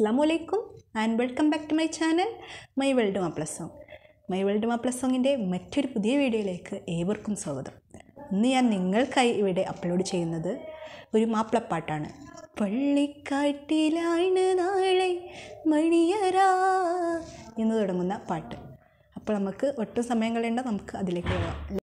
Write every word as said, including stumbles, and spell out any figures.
അസ്സലാമുഅലൈക്കും and welcome back to my channel my world Mappila song. My world Mappila സോങ്ങിൻ്റെ മറ്റൊരു പുതിയ വീഡിയോയിലേക്ക് ഏവർക്കും സ്വാഗതം. ഇന്ന് ഞാൻ നിങ്ങൾക്കായി ഇവിടെ അപ്ലോഡ് ചെയ്യുന്നത് ഒരു മാപ്പിളപ്പാട്ടാണ്. പള്ളിക്കാട്ടിലാണ് നാളെ മണിയറ എന്ന് തുടങ്ങുന്ന പാട്ട്. അപ്പോൾ നമുക്ക് ഒട്ടും സമയം കളയേണ്ട, നമുക്ക് അതിലേക്ക് പോകാം.